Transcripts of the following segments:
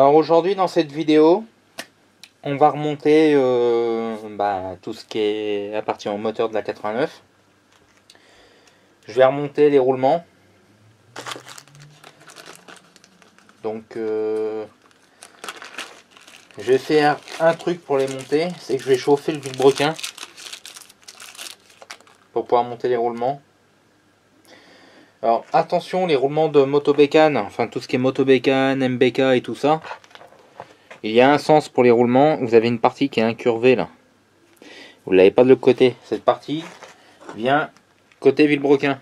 Alors aujourd'hui dans cette vidéo, on va remonter tout ce qui est appartient au moteur de la 89. Je vais remonter les roulements. Donc je vais faire un truc pour les monter, c'est que je vais chauffer le vilebrequin pour pouvoir monter les roulements. Alors attention, les roulements de motobécane, enfin tout ce qui est motobécane, MBK et tout ça, il y a un sens pour les roulements. Vous avez une partie qui est incurvée là, vous ne l'avez pas de l'autre côté. Cette partie vient côté vilebrequin.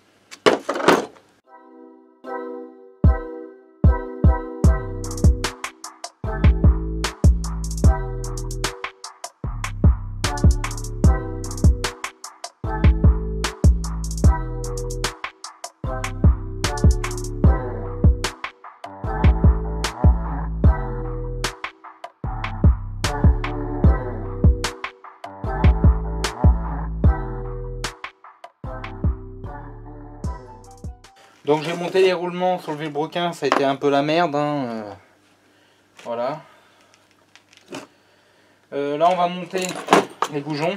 Donc j'ai monté les roulements sur le vilebrequin, ça a été un peu la merde, hein. Voilà. Là on va monter les goujons.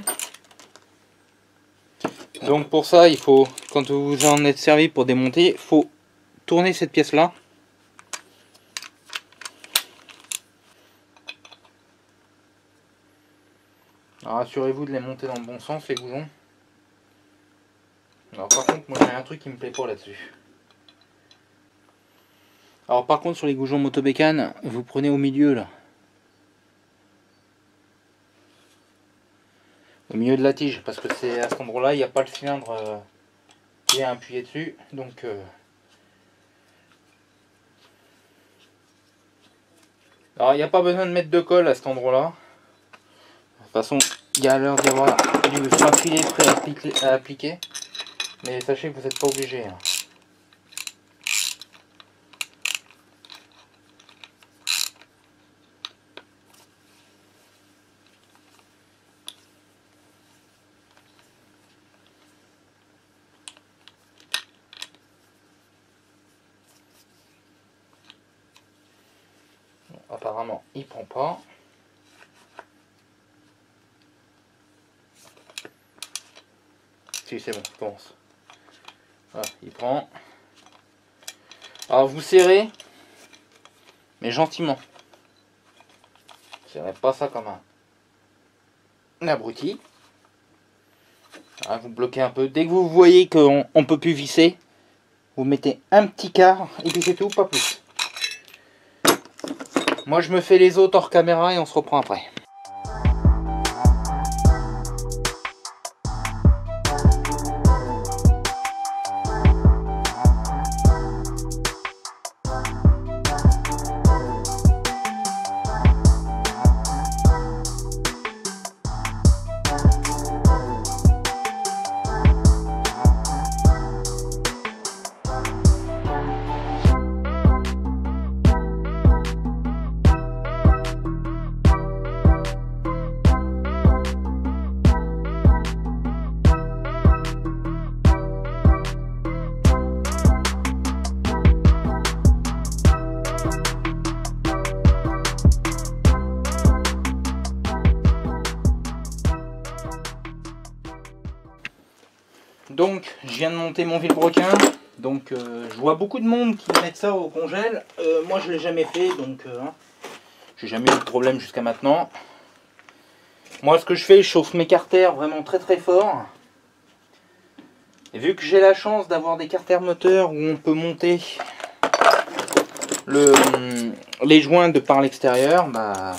Donc pour ça il faut, quand vous vous en êtes servi pour démonter, il faut tourner cette pièce là. Alors assurez-vous de les monter dans le bon sens les goujons. Alors par contre moi j'ai un truc qui me plaît pas là-dessus. Alors par contre sur les goujons motobécane, vous prenez au milieu là. Au milieu de la tige, parce que c'est à cet endroit-là, il n'y a pas le cylindre qui est appuyé dessus. Donc alors il n'y a pas besoin de mettre de colle à cet endroit-là. De toute façon, il y a l'air d'y avoir un filet prêt à appliquer. Mais sachez que vous n'êtes pas obligé. Hein. Apparemment, il prend pas. Si, c'est bon, je pense. Voilà, il prend. Alors, vous serrez, mais gentiment. Serrez pas ça comme un abruti. Alors, vous bloquez un peu. Dès que vous voyez qu'on ne peut plus visser, vous mettez un petit quart et puis c'est tout, pas plus. Moi je me fais les autres hors caméra et on se reprend après. Donc je viens de monter mon vilebrequin, donc je vois beaucoup de monde qui mettent ça au congèle. Moi je l'ai jamais fait, donc j'ai jamais eu de problème jusqu'à maintenant. Moi ce que je fais, je chauffe mes carters vraiment très très fort. Et vu que j'ai la chance d'avoir des carters moteurs où on peut monter les joints de par l'extérieur, bah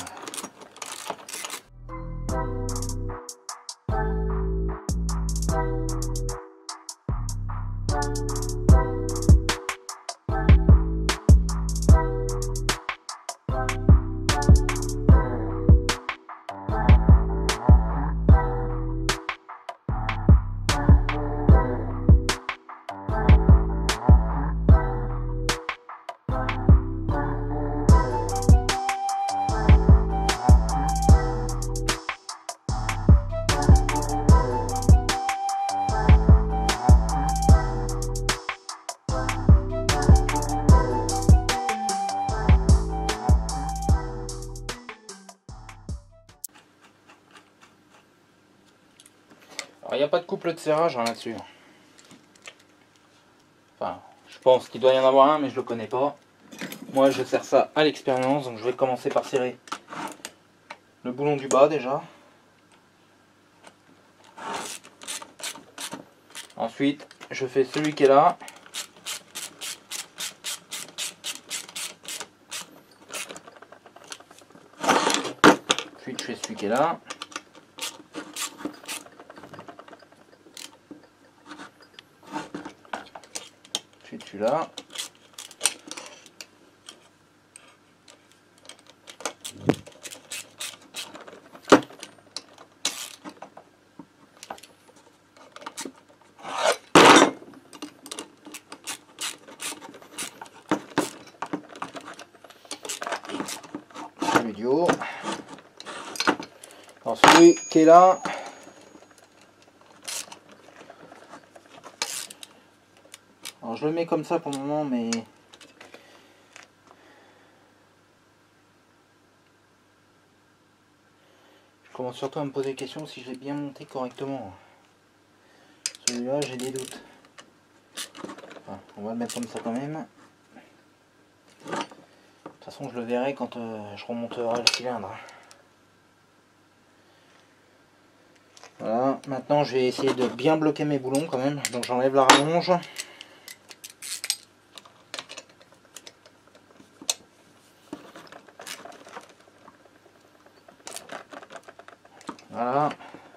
Il n'y a pas de couple de serrage hein, là-dessus. Enfin, je pense qu'il doit y en avoir un, mais je le connais pas. Moi, je serre ça à l'expérience, donc je vais commencer par serrer le boulon du bas déjà. Ensuite, je fais celui qui est là. Ensuite, je fais celui qui est là. Ensuite, celui-là. Celui du haut. Alors celui qui est là. Alors je le mets comme ça pour le moment, mais je commence surtout à me poser la question si je l'ai bien monté correctement. Celui-là, j'ai des doutes. Enfin, on va le mettre comme ça quand même. De toute façon, je le verrai quand je remonterai le cylindre. Voilà, maintenant je vais essayer de bien bloquer mes boulons quand même. Donc j'enlève la rallonge. Voilà.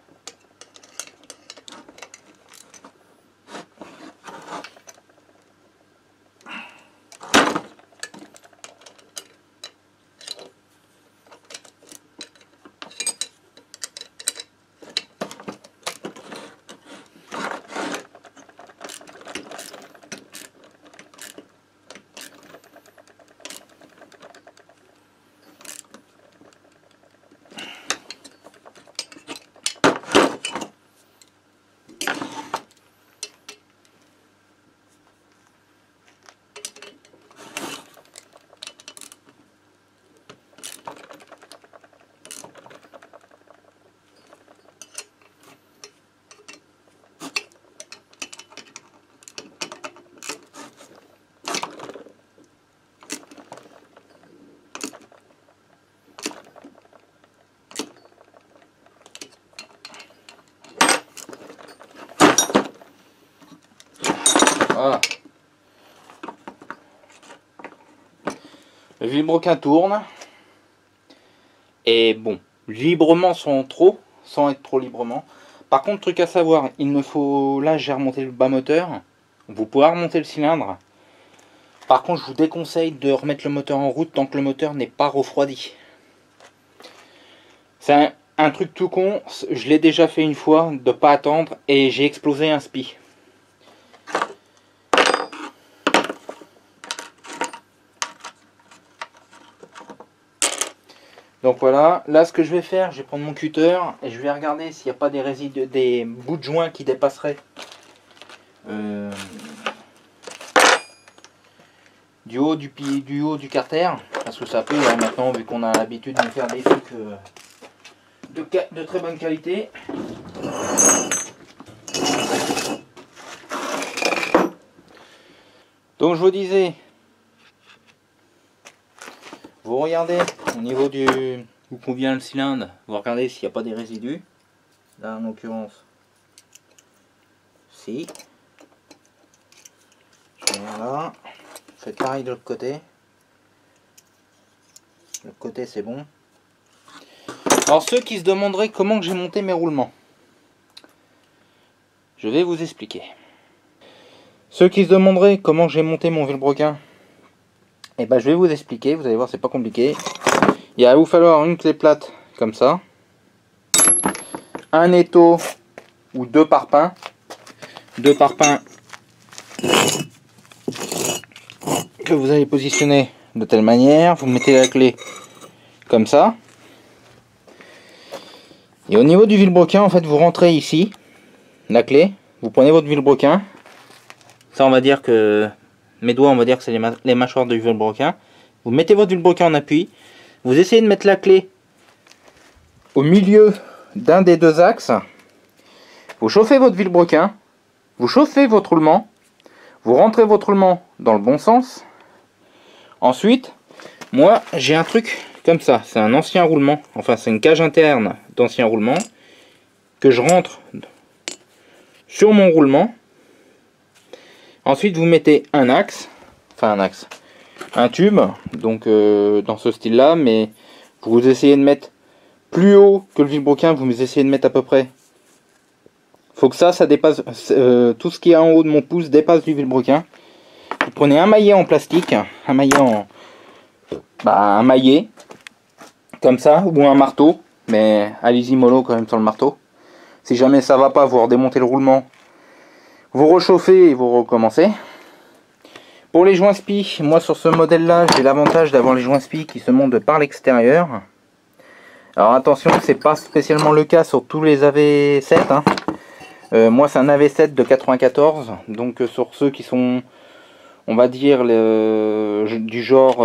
Voilà. Le vilebrequin tourne. Et bon, librement sans être trop librement. Par contre, truc à savoir, il me faut... Là, j'ai remonté le bas moteur. Vous pouvez remonter le cylindre. Par contre, je vous déconseille de remettre le moteur en route tant que le moteur n'est pas refroidi. C'est un truc tout con. Je l'ai déjà fait une fois, de pas attendre, et j'ai explosé un spi. Donc voilà, là ce que je vais faire, je vais prendre mon cutter et je vais regarder s'il n'y a pas des résidus, des bouts de joint qui dépasseraient du haut du carter, parce que ça peut hein, maintenant vu qu'on a l'habitude de faire des trucs de très bonne qualité. Donc je vous disais, vous regardez au niveau du où convient le cylindre, vous regardez s'il n'y a pas des résidus. Là en l'occurrence, si. Voilà. Faites pareil de l'autre côté. De l'autre côté c'est bon. Alors ceux qui se demanderaient comment j'ai monté mes roulements, je vais vous expliquer. Ceux qui se demanderaient comment j'ai monté mon vilebrequin, et ben je vais vous expliquer, vous allez voir c'est pas compliqué. Il va vous falloir une clé plate comme ça, un étau ou deux parpaings que vous allez positionner de telle manière. Vous mettez la clé comme ça, et au niveau du vilebrequin en fait vous rentrez ici la clé, vous prenez votre vilebrequin, ça on va dire que mes doigts on va dire que c'est les mâchoires du vilebrequin, vous mettez votre vilebrequin en appui, vous essayez de mettre la clé au milieu d'un des deux axes, Vous chauffez votre vilebrequin, vous chauffez votre roulement, vous rentrez votre roulement dans le bon sens. Ensuite, moi j'ai un truc comme ça, c'est un ancien roulement, enfin c'est une cage interne d'ancien roulement que je rentre sur mon roulement. Ensuite vous mettez un axe, un tube, donc dans ce style là, mais vous essayez de mettre plus haut que le vilebrequin, vous essayez de mettre à peu près. Faut que ça dépasse, tout ce qui est en haut de mon pouce dépasse du vilebrequin. Vous prenez un maillet en plastique, un maillet, comme ça, ou un marteau, mais allez-y mollo quand même sur le marteau. Si jamais ça va pas, vous redémontez le roulement, vous rechauffez et vous recommencez. Pour les joints spi, moi sur ce modèle là, j'ai l'avantage d'avoir les joints spi qui se montent par l'extérieur. Alors attention, c'est pas spécialement le cas sur tous les AV7, hein. Moi c'est un AV7 de 94, donc sur ceux qui sont, on va dire, du genre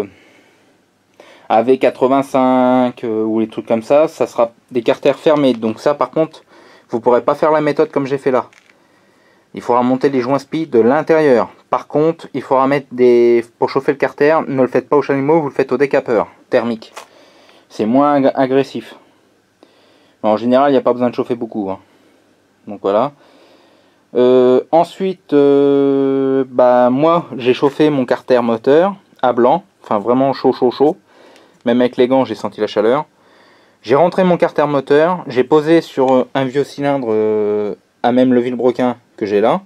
AV85 ou les trucs comme ça sera des carters fermés. Donc ça par contre, vous pourrez pas faire la méthode comme j'ai fait là. Il faudra monter les joints spi de l'intérieur. Par contre, il faudra mettre pour chauffer le carter, ne le faites pas au chalumeau, vous le faites au décapeur thermique. C'est moins agressif. En général, il n'y a pas besoin de chauffer beaucoup, hein. Donc voilà. Ensuite, moi j'ai chauffé mon carter moteur à blanc, enfin vraiment chaud. Même avec les gants, j'ai senti la chaleur. J'ai rentré mon carter moteur, j'ai posé sur un vieux cylindre à même le vilebrequin que j'ai là.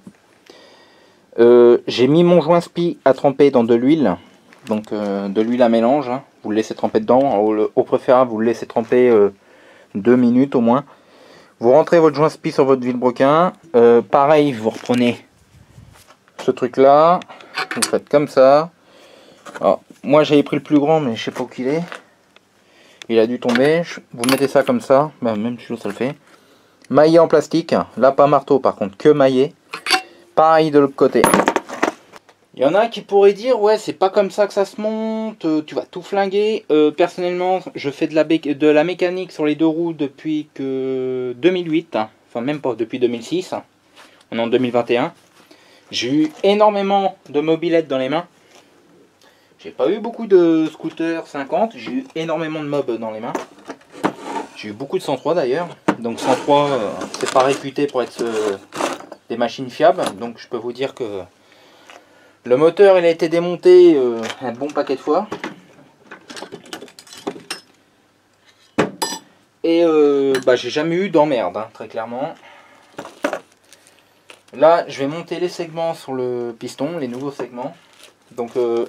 J'ai mis mon joint spi à tremper dans de l'huile, donc de l'huile à mélange, hein. Vous le laissez tremper dedans, au préférable vous le laissez tremper 2 minutes au moins. Vous rentrez votre joint spi sur votre vilebrequin, pareil vous reprenez ce truc là, vous faites comme ça. Alors, moi j'avais pris le plus grand mais je sais pas où qu'il est, il a dû tomber. Vous mettez ça comme ça, même si ça le fait. Maillet en plastique, là pas marteau par contre, que maillet. Pareil de l'autre côté. Il y en a qui pourraient dire ouais c'est pas comme ça que ça se monte, tu vas tout flinguer. Personnellement je fais de la mécanique sur les deux roues depuis que 2008, hein. Enfin même pas, depuis 2006, on est en 2021. J'ai eu énormément de mobylettes dans les mains. J'ai pas eu beaucoup de scooters 50, j'ai eu énormément de mobs dans les mains. J'ai eu beaucoup de 103 d'ailleurs, donc 103 c'est pas réputé pour être des machines fiables, donc je peux vous dire que le moteur il a été démonté un bon paquet de fois. Et j'ai jamais eu d'emmerde, hein, très clairement. Là je vais monter les segments sur le piston, les nouveaux segments. Donc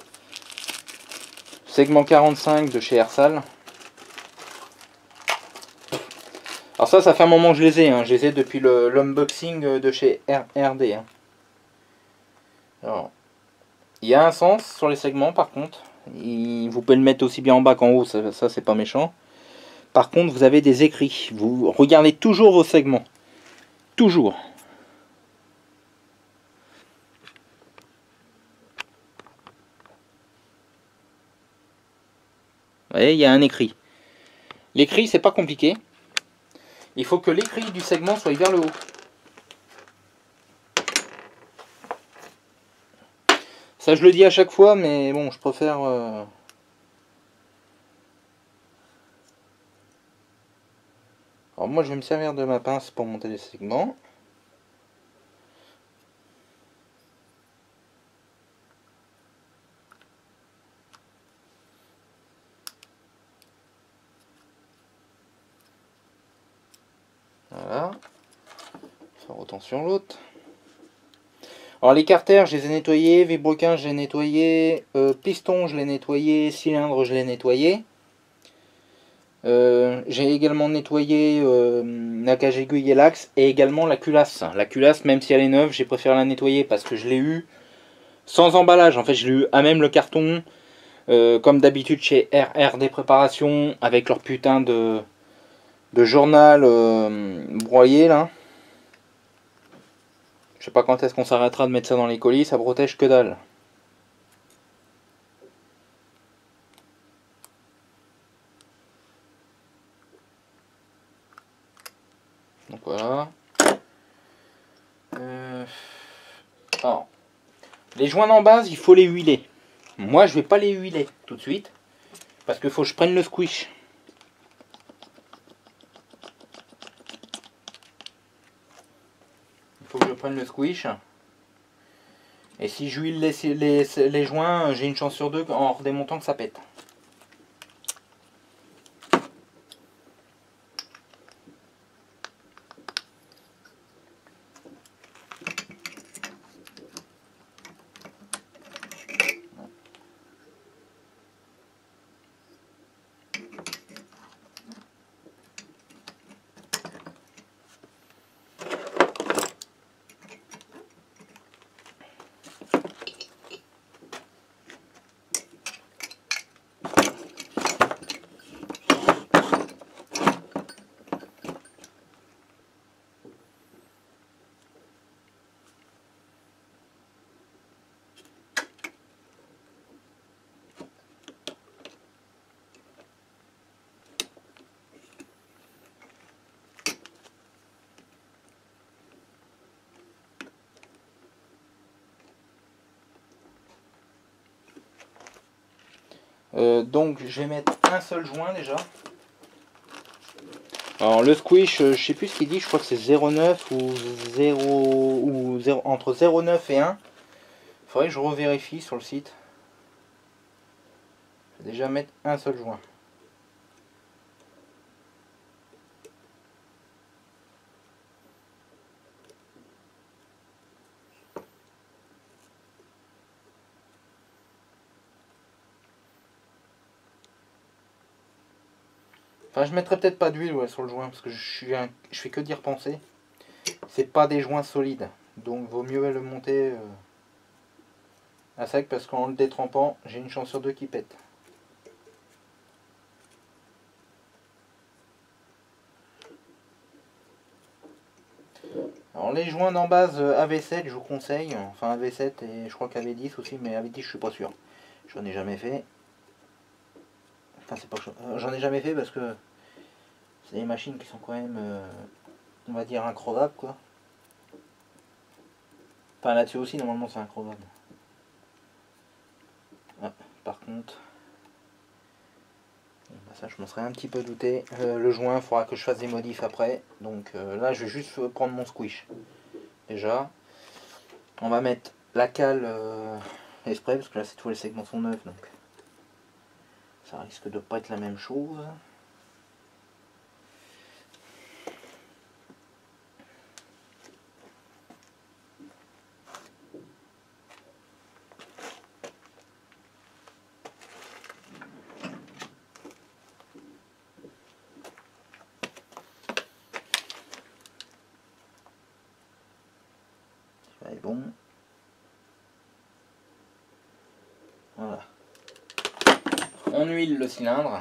segment 45 de chez Ersal. Alors ça fait un moment que je les ai, hein. Je les ai depuis l'unboxing de chez RD, hein. Alors, il y a un sens sur les segments par contre. Vous pouvez le mettre aussi bien en bas qu'en haut, ça c'est pas méchant. Par contre vous avez des écrits. Vous regardez toujours vos segments. Toujours. Vous voyez, il y a un écrit. L'écrit c'est pas compliqué. Il faut que l'écrit du segment soit vers le haut. Ça je le dis à chaque fois, mais bon, je préfère... Alors moi je vais me servir de ma pince pour monter les segments. Voilà. Faire autant sur l'autre. Alors les carters je les ai nettoyés, vilebrequin je l'ai nettoyé, piston je l'ai nettoyé, cylindre je l'ai nettoyé. J'ai également nettoyé la cage aiguille et l'axe et également la culasse. La culasse, même si elle est neuve, j'ai préféré la nettoyer parce que je l'ai eu sans emballage. En fait, je l'ai eu à même le carton, comme d'habitude chez RRD Préparation, avec leur putain de journal broyé là. Je sais pas quand est-ce qu'on s'arrêtera de mettre ça dans les colis, ça protège que dalle. Donc voilà. Les joints en base, il faut les huiler. Moi, je vais pas les huiler tout de suite. Parce qu'il faut que je prenne le squish. Il faut que je prenne le squish. Et si j'huile les joints, j'ai une chance sur deux en redémontant que ça pète. Donc je vais mettre un seul joint déjà. Alors le squish, je sais plus ce qu'il dit, je crois que c'est 0,9 ou 0 ou 0, entre 0,9 et 1. Faudrait que je revérifie sur le site. Je vais déjà mettre un seul joint. Enfin, je mettrai peut-être pas d'huile sur le joint parce que je fais que d'y repenser. C'est pas des joints solides, donc vaut mieux le monter à sec parce qu'en le détrempant, j'ai une chance sur deux qui pète. Alors les joints d'en base AV7, je vous conseille, enfin AV7 et je crois qu'AV10 aussi, mais AV10 je suis pas sûr. J'en ai jamais fait. Enfin c'est pas j'en ai jamais fait parce que c'est des machines qui sont quand même, on va dire, increvables quoi. Enfin là-dessus aussi normalement c'est increvable. Ah, par contre, ça je m'en serais un petit peu douté. Le joint, il faudra que je fasse des modifs après. Donc là je vais juste prendre mon squish. Déjà, on va mettre la cale exprès parce que là c'est tous les segments sont neufs donc ça risque de pas être la même chose. Ça est bon. Voilà. On huile le cylindre.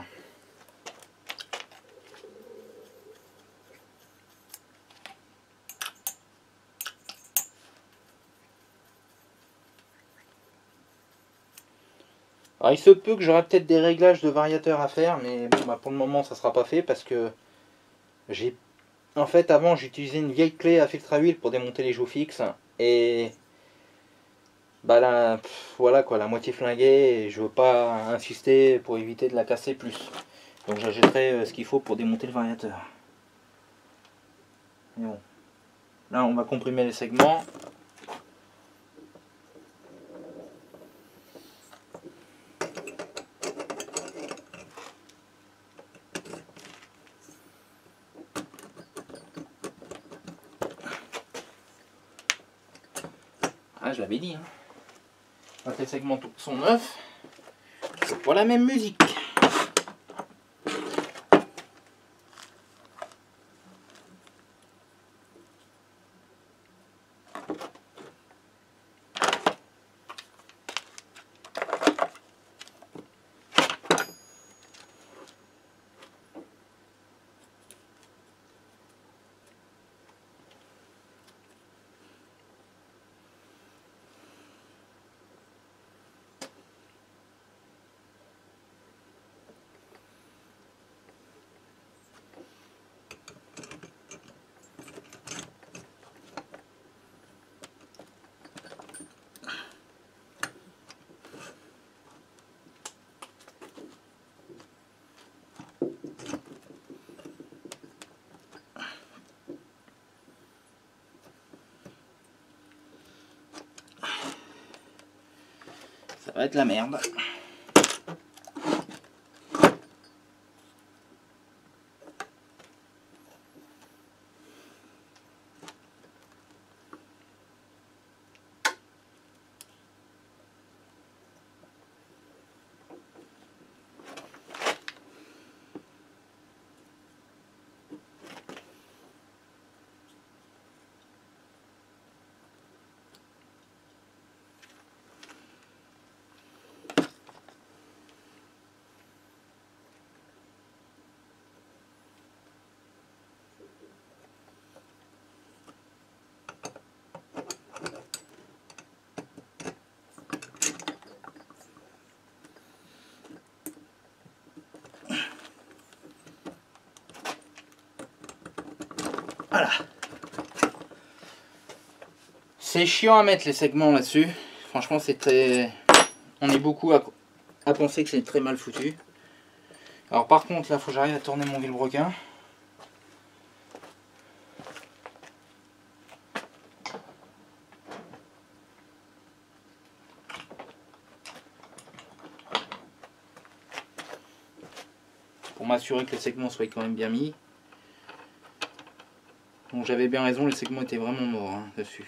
Alors il se peut que j'aurai peut-être des réglages de variateur à faire, mais bon, bah, pour le moment ça sera pas fait parce que j'ai... En fait avant j'utilisais une vieille clé à filtre à huile pour démonter les joues fixes et bah là voilà quoi, la moitié flinguée et je veux pas insister pour éviter de la casser plus. Donc j'achèterai ce qu'il faut pour démonter le variateur. Mais bon. Là on va comprimer les segments. Ah, je l'avais dit, hein. Quand les segments sont neufs, c'est pas la même musique. va être la merde. Voilà. C'est chiant à mettre les segments là-dessus. Franchement, c'est très... On est beaucoup à penser que c'est très mal foutu. Alors par contre, là, il faut que j'arrive à tourner mon vilebrequin. Pour m'assurer que les segments soient quand même bien mis. Donc j'avais bien raison, les segments étaient vraiment morts hein, dessus.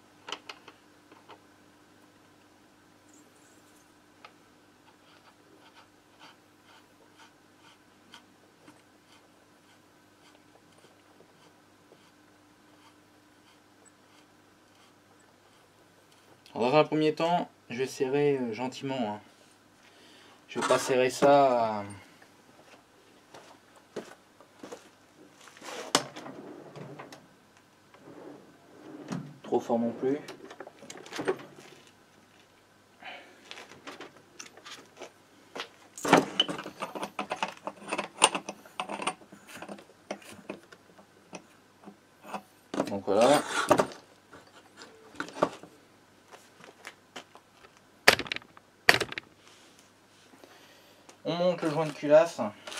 Alors, dans un premier temps, je vais serrer gentiment. Hein. Je vais pas serrer ça trop fort non plus. Donc voilà. On monte le joint de culasse.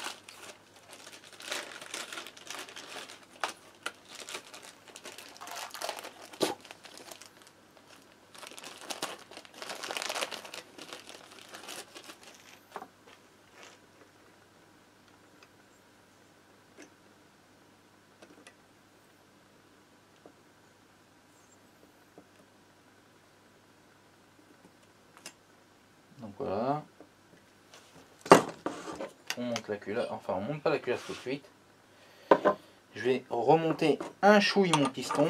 Donc voilà. On monte la culasse, enfin on monte pas la culasse tout de suite. Je vais remonter un chouille mon piston.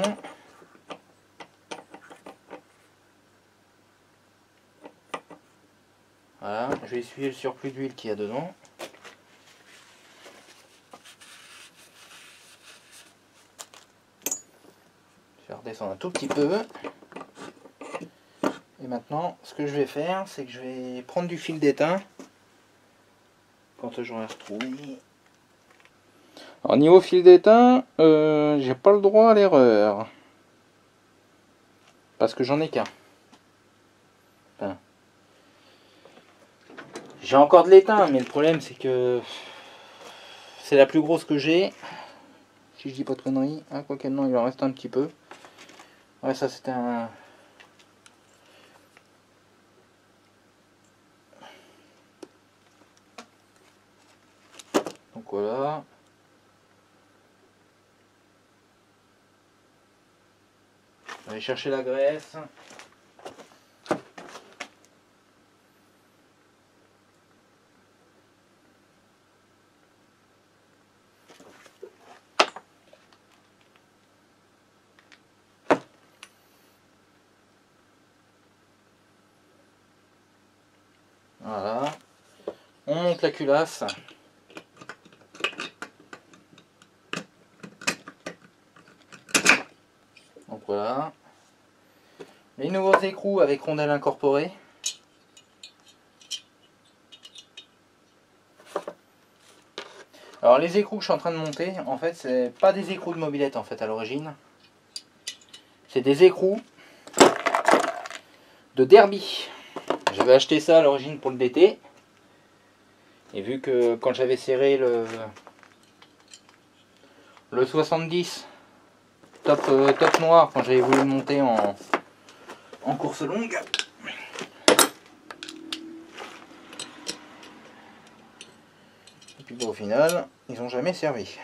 Voilà, je vais essuyer le surplus d'huile qu'il y a dedans. Je vais redescendre un tout petit peu. Et maintenant, ce que je vais faire, c'est que je vais prendre du fil d'étain. Quand j'aurai retrouvé. Alors niveau fil d'étain, j'ai pas le droit à l'erreur. Parce que j'en ai qu'un. Enfin, j'ai encore de l'étain, mais le problème c'est que c'est la plus grosse que j'ai. Si je dis pas de conneries. Ah, quoique non, il en reste un petit peu. Ouais, ça c'était un... Donc voilà. On va aller chercher la graisse. Voilà. On monte la culasse. Donc voilà. Les nouveaux écrous avec rondelle incorporée. Alors les écrous que je suis en train de monter, en fait c'est pas des écrous de mobilette en fait à l'origine. C'est des écrous de derby. J'avais acheté ça à l'origine pour le DT. Et vu que quand j'avais serré le 70 top noir, quand j'avais voulu le monter en course longue, Puis bon, au final, ils n'ont jamais servi.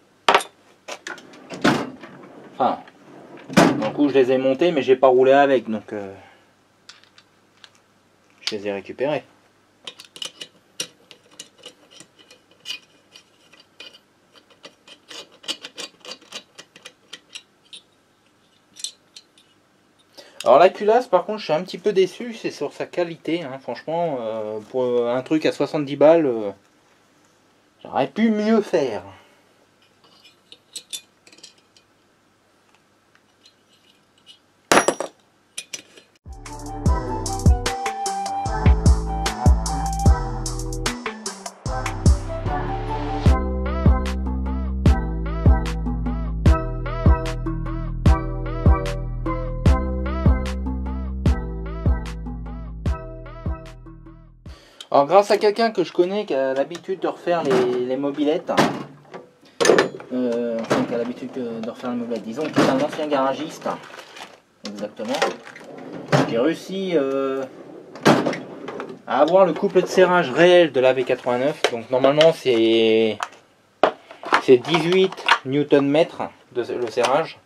Enfin, d'un coup je les ai montés mais j'ai pas roulé avec, donc je les ai récupérés. Alors la culasse par contre je suis un petit peu déçu, c'est sur sa qualité, hein. Franchement pour un truc à 70 balles, j'aurais pu mieux faire. Alors grâce à quelqu'un que je connais qui a l'habitude de refaire les mobylettes, enfin qui a l'habitude de refaire les mobylettes, disons qu'il est un ancien garagiste, exactement, j'ai réussi à avoir le couple de serrage réel de la V89, donc normalement c'est 18 Nm le serrage.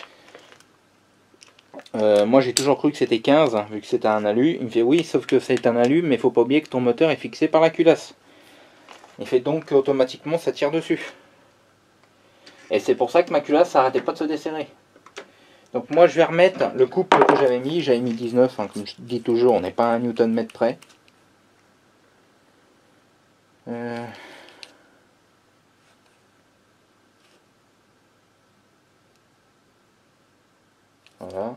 Moi j'ai toujours cru que c'était 15 vu que c'était un alu. Il me fait oui, sauf que c'est un alu, mais faut pas oublier que ton moteur est fixé par la culasse. Il fait donc automatiquement ça tire dessus. Et c'est pour ça que ma culasse n'arrêtait pas de se desserrer. Donc moi je vais remettre le couple que j'avais mis 19, hein, comme je dis toujours, on n'est pas à un Nm près. Voilà.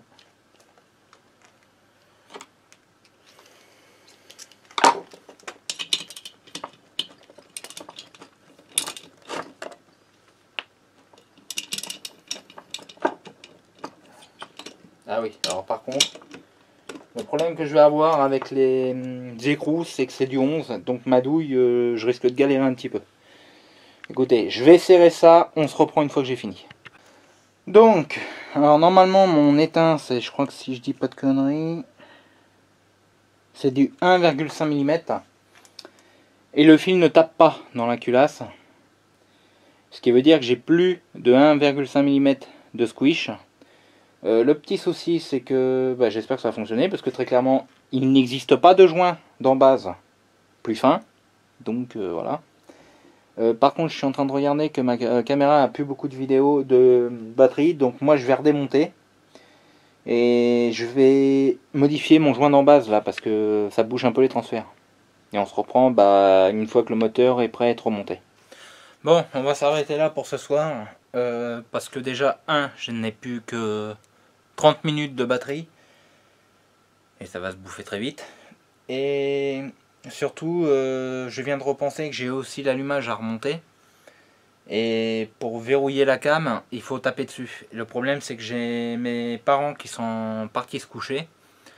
Ah oui, alors par contre, le problème que je vais avoir avec les écrous, c'est que c'est du 11, donc ma douille, je risque de galérer un petit peu. Écoutez, je vais serrer ça, on se reprend une fois que j'ai fini. Donc, alors normalement mon étain, c'est, je crois que si je dis pas de conneries, c'est du 1,5 mm. Et le fil ne tape pas dans la culasse. Ce qui veut dire que j'ai plus de 1,5 mm de squish. Le petit souci c'est que j'espère que ça va fonctionner parce que très clairement il n'existe pas de joint d'embase plus fin. Donc voilà. Par contre je suis en train de regarder que ma caméra a plus beaucoup de vidéos de batterie. Donc moi je vais redémonter. Et je vais modifier mon joint d'embase là parce que ça bouge un peu les transferts. Et on se reprend une fois que le moteur est prêt à être remonté. Bon, on va s'arrêter là pour ce soir. Parce que déjà, je n'ai plus que 30 minutes de batterie. Et ça va se bouffer très vite. Et surtout, je viens de repenser que j'ai aussi l'allumage à remonter. Et pour verrouiller la cam, il faut taper dessus. Le problème, c'est que j'ai mes parents qui sont partis se coucher.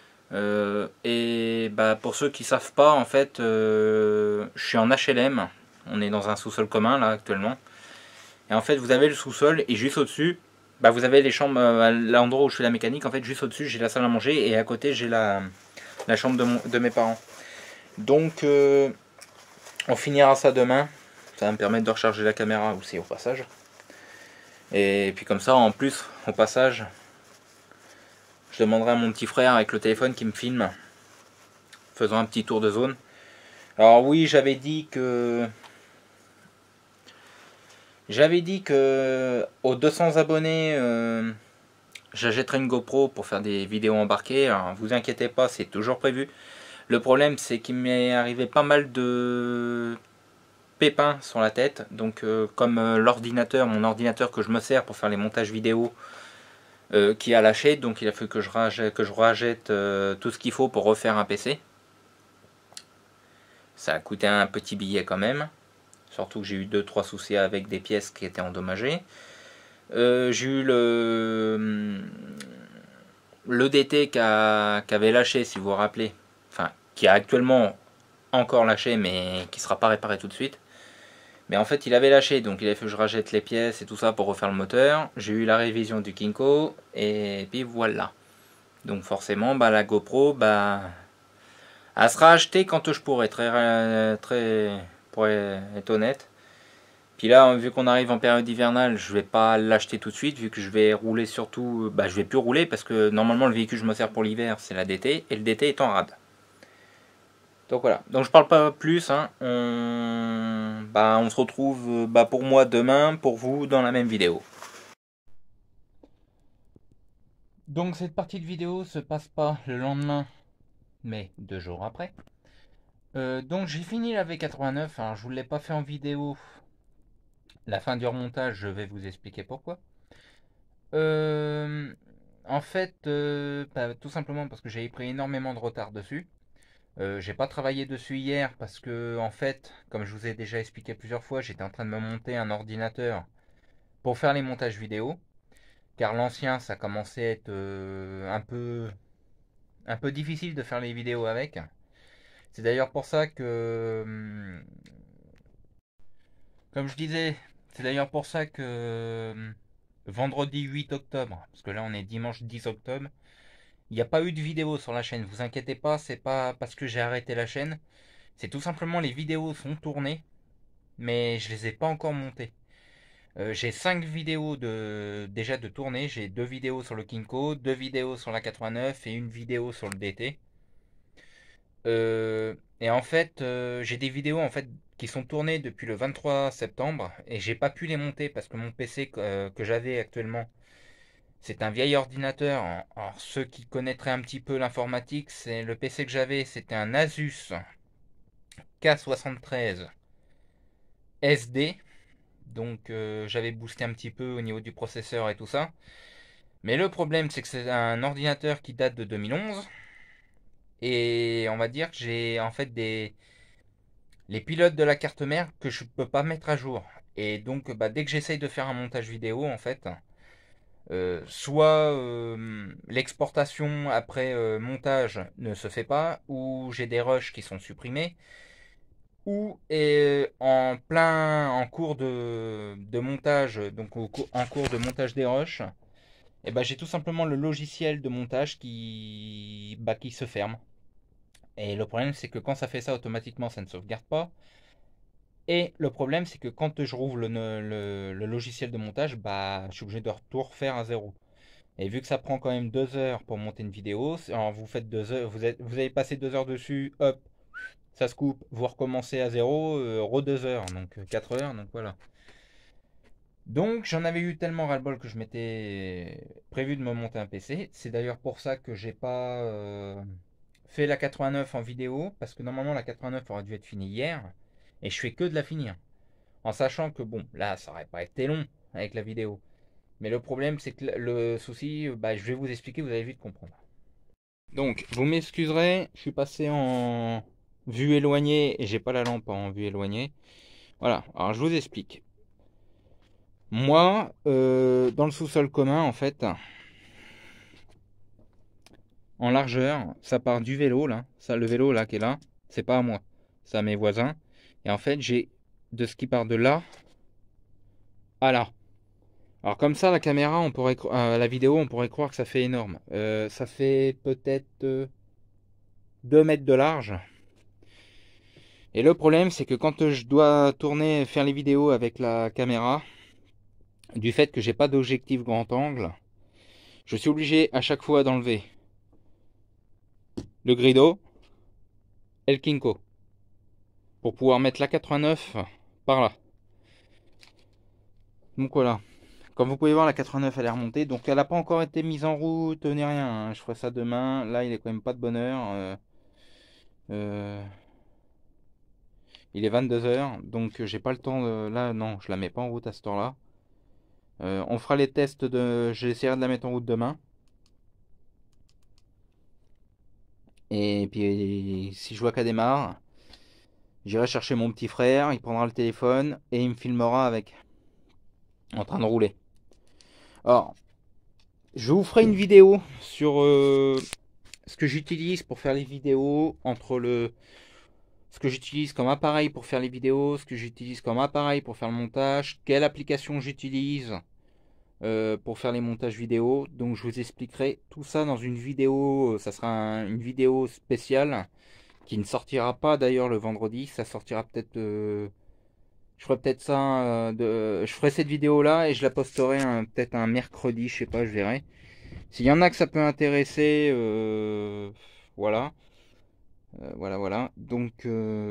Et pour ceux qui savent pas, en fait, je suis en HLM. On est dans un sous-sol commun là actuellement. Et en fait, vous avez le sous-sol et juste au-dessus, vous avez les chambres, à l'endroit où je fais la mécanique. En fait, juste au-dessus, j'ai la salle à manger et à côté, j'ai la chambre de mes parents. Donc, on finira ça demain. Ça va me permettre de recharger la caméra aussi au passage. Et puis comme ça, en plus, au passage, je demanderai à mon petit frère avec le téléphone qui me filme, faisant un petit tour de zone. Alors oui, j'avais dit que aux 200 abonnés, j'achèterai une GoPro pour faire des vidéos embarquées. Alors vous inquiétez pas, c'est toujours prévu. Le problème, c'est qu'il m'est arrivé pas mal de pépins sur la tête. Donc comme mon ordinateur que je me sers pour faire les montages vidéo qui a lâché, donc il a fallu que je rachète tout ce qu'il faut pour refaire un PC. Ça a coûté un petit billet quand même. Surtout que j'ai eu 2-3 soucis avec des pièces qui étaient endommagées. J'ai eu l'EDT qui avait lâché, si vous vous rappelez. Enfin, qui a actuellement encore lâché, mais qui ne sera pas réparé tout de suite. Mais en fait, il avait lâché, donc il a fallu que je rachète les pièces et tout ça pour refaire le moteur. J'ai eu la révision du Kinko, et puis voilà. Donc forcément, la GoPro, elle sera achetée quand je pourrai, pour être honnête. Puis là, vu qu'on arrive en période hivernale, je vais pas l'acheter tout de suite, vu que je vais rouler surtout... Bah, je vais plus rouler, parce que normalement, le véhicule que je me sers pour l'hiver, c'est la DT, et le DT est en rade. Donc voilà, donc je parle pas plus, hein. On se retrouve pour moi demain, pour vous dans la même vidéo. Donc cette partie de vidéo se passe pas le lendemain, mais 2 jours après. Donc j'ai fini la V89, alors je vous l'ai pas fait en vidéo. La fin du remontage, je vais vous expliquer pourquoi. En fait, tout simplement parce que j'ai pris énormément de retard dessus. J'ai pas travaillé dessus hier parce que, en fait, comme je vous ai déjà expliqué plusieurs fois, j'étais en train de me monter un ordinateur pour faire les montages vidéo. Car l'ancien, ça commençait à être un peu difficile de faire les vidéos avec. C'est d'ailleurs pour ça que, comme je disais, c'est d'ailleurs pour ça que vendredi 8 octobre, parce que là on est dimanche 10 octobre, il n'y a pas eu de vidéo sur la chaîne. Vous inquiétez pas, c'est pas parce que j'ai arrêté la chaîne. C'est tout simplement les vidéos sont tournées, mais je les ai pas encore montées. J'ai 5 vidéos déjà de tournées. J'ai 2 vidéos sur le Kinko, 2 vidéos sur la 89 et une vidéo sur le DT. Et en fait, j'ai des vidéos en fait qui sont tournées depuis le 23 septembre et j'ai pas pu les monter parce que mon PC que j'avais actuellement, c'est un vieil ordinateur. Alors ceux qui connaîtraient un petit peu l'informatique, c'est le PC que j'avais, c'était un Asus K73 SD. Donc j'avais boosté un petit peu au niveau du processeur et tout ça. Mais le problème, c'est que c'est un ordinateur qui date de 2011. Et on va dire que j'ai en fait les pilotes de la carte mère que je peux pas mettre à jour. Et donc dès que j'essaye de faire un montage vidéo, en fait, soit l'exportation après montage ne se fait pas, ou j'ai des rushs qui sont supprimés, ou en cours de montage, donc en cours de montage des rushs, et j'ai tout simplement le logiciel de montage qui se ferme. Et le problème, c'est que quand ça fait ça automatiquement, ça ne sauvegarde pas. Et le problème, c'est que quand je rouvre le logiciel de montage, je suis obligé de tout refaire à zéro. Et vu que ça prend quand même 2 heures pour monter une vidéo, alors vous faites 2 heures, vous avez passé 2 heures dessus, hop, ça se coupe, vous recommencez à zéro, re 2 heures, donc 4 heures, donc voilà. Donc j'en avais eu tellement ras-le-bol que je m'étais prévu de me monter un PC. C'est d'ailleurs pour ça que j'ai pas fait la 89 en vidéo, parce que normalement la 89 aurait dû être finie hier, et je fais que de la finir. En sachant que bon, là ça aurait pas été long avec la vidéo. Mais le problème c'est que le souci, je vais vous expliquer, vous allez vite comprendre. Donc vous m'excuserez, je suis passé en vue éloignée et j'ai pas la lampe en vue éloignée. Voilà, alors je vous explique. Moi, dans le sous-sol commun, en fait, en largeur, ça part du vélo, là. Ça, le vélo, là, qui est là, c'est pas à moi. C'est à mes voisins. Et en fait, j'ai de ce qui part de là à là. Alors, comme ça, la caméra, la vidéo, on pourrait croire que ça fait énorme. Ça fait peut-être 2 mètres de large. Et le problème, c'est que quand je dois tourner, faire les vidéos avec la caméra, du fait que j'ai pas d'objectif grand angle, je suis obligé à chaque fois d'enlever le grido et le Kinko pour pouvoir mettre la 89 par là. Donc voilà. Comme vous pouvez voir, la 89 elle est remontée. Donc elle n'a pas encore été mise en route ni rien, hein. Je ferai ça demain. Là, il est quand même pas de bonne heure. Il est 22h. Donc j'ai pas le temps de... Là, non, je la mets pas en route à ce temps-là. On fera les tests de... J'essaierai de la mettre en route demain. Et puis si je vois qu'elle démarre, j'irai chercher mon petit frère. Il prendra le téléphone et il me filmera avec. En train de rouler. Alors, je vous ferai une vidéo sur ce que j'utilise pour faire les vidéos, ce que j'utilise comme appareil pour faire les vidéos, ce que j'utilise comme appareil pour faire le montage, quelle application j'utilise pour faire les montages vidéo. Donc je vous expliquerai tout ça dans une vidéo. Ça sera une vidéo spéciale qui ne sortira pas d'ailleurs le vendredi. Ça sortira peut-être Je ferai peut-être ça, je ferai cette vidéo là et je la posterai peut-être un mercredi, je sais pas, je verrai. S'il y en a que ça peut intéresser, voilà. Voilà. Donc,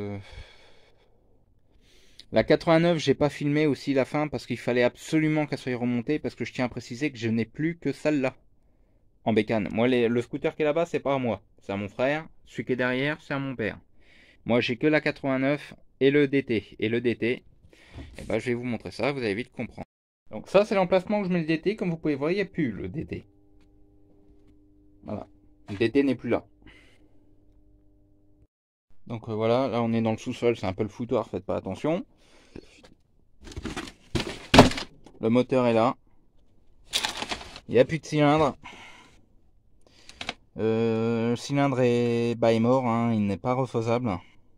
la 89, j'ai pas filmé aussi la fin parce qu'il fallait absolument qu'elle soit remontée parce que je tiens à préciser que je n'ai plus que celle-là en bécane. Moi, le scooter qui est là-bas, c'est pas à moi, c'est à mon frère. Celui qui est derrière, c'est à mon père. Moi, j'ai que la 89 et le DT. Et le DT, eh ben, je vais vous montrer ça, vous allez vite comprendre. Donc ça, c'est l'emplacement où je mets le DT. Comme vous pouvez voir, il n'y a plus le DT. Voilà. Le DT n'est plus là. Donc voilà, là on est dans le sous-sol, c'est un peu le foutoir, faites pas attention. Le moteur est là. Il n'y a plus de cylindre. Le cylindre est mort, hein, il n'est pas refaisable.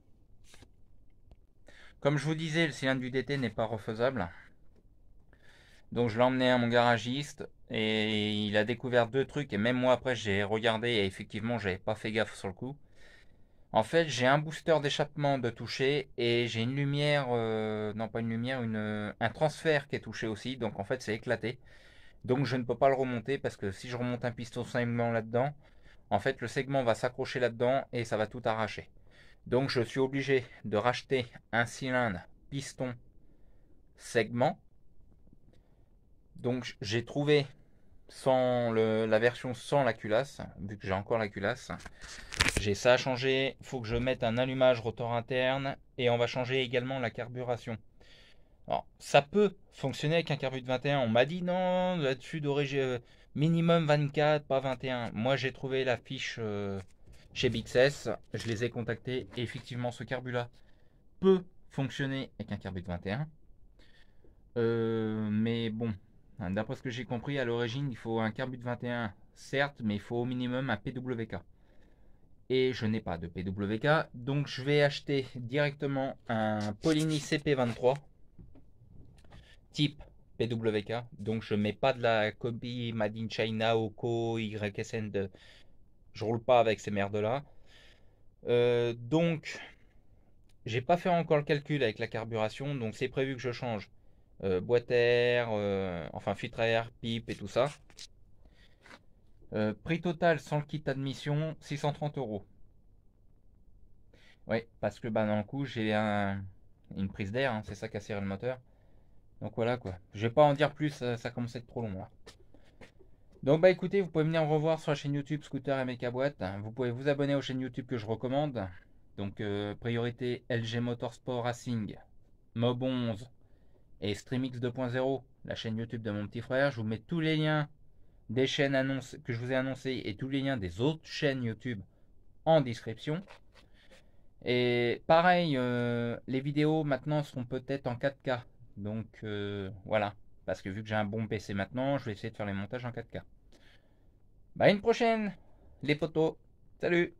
Comme je vous disais, le cylindre du DT n'est pas refaisable. Donc je l'ai emmené à mon garagiste et il a découvert deux trucs. Et même moi après j'ai regardé et effectivement j'avais pas fait gaffe sur le coup. En fait j'ai un booster d'échappement de toucher et j'ai une lumière, non pas une lumière, un transfert qui est touché aussi. Donc en fait c'est éclaté. Donc je ne peux pas le remonter parce que si je remonte un piston segment là-dedans, en fait le segment va s'accrocher là-dedans et ça va tout arracher. Donc je suis obligé de racheter un cylindre piston segment. Donc j'ai trouvé la version sans la culasse, vu que j'ai encore la culasse. J'ai ça à changer, il faut que je mette un allumage rotor interne et on va changer également la carburation. Alors, ça peut fonctionner avec un carbu de 21. On m'a dit non, là-dessus d'origine minimum 24, pas 21. Moi j'ai trouvé la fiche chez Bixess, je les ai contactés et effectivement ce carbu là peut fonctionner avec un carbu de 21. Mais bon, d'après ce que j'ai compris, à l'origine, il faut un carbu de 21, certes, mais il faut au minimum un PWK. Et je n'ai pas de PWK, donc je vais acheter directement un Polini CP23 type PWK. Donc je mets pas de la copie Made in China, Oko, YSN. Je roule pas avec ces merdes là. Donc j'ai pas fait encore le calcul avec la carburation, donc c'est prévu que je change boîte air, enfin filtre à air, pipe et tout ça. Prix total sans le kit admission, 630 euros. Oui, parce que bah, dans le coup, j'ai une prise d'air, hein, c'est ça qui a serré le moteur. Donc voilà quoi. Je vais pas en dire plus, ça commence à être trop long là. Donc bah écoutez, vous pouvez venir me revoir sur la chaîne YouTube Scooter MK Boîte. Vous pouvez vous abonner aux chaînes YouTube que je recommande. Donc priorité LG Motorsport Racing, Mob 11 et Streamx 2.0, la chaîne YouTube de mon petit frère. Je vous mets tous les liens des chaînes que je vous ai annoncées et tous les liens des autres chaînes YouTube en description. Et pareil, les vidéos maintenant seront peut-être en 4K. Donc voilà, parce que vu que j'ai un bon PC maintenant, je vais essayer de faire les montages en 4K. Bah à une prochaine, les potos. Salut!